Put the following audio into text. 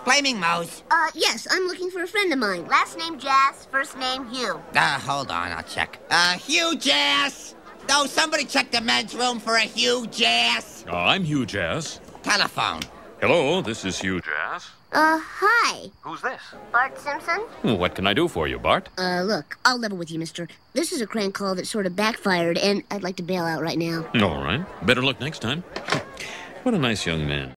Flaming Moe's. Yes, I'm looking for a friend of mine. Last name Jass, first name Hugh. Hold on, I'll check. Hugh Jass? No, somebody check the men's room for a Hugh Jass. I'm Hugh Jass. Telephone. Hello, this is Hugh Jass. Hi. Who's this? Bart Simpson? What can I do for you, Bart? Look, I'll level with you, mister. This is a crank call that sort of backfired, and I'd like to bail out right now. All right. Better luck next time. What a nice young man.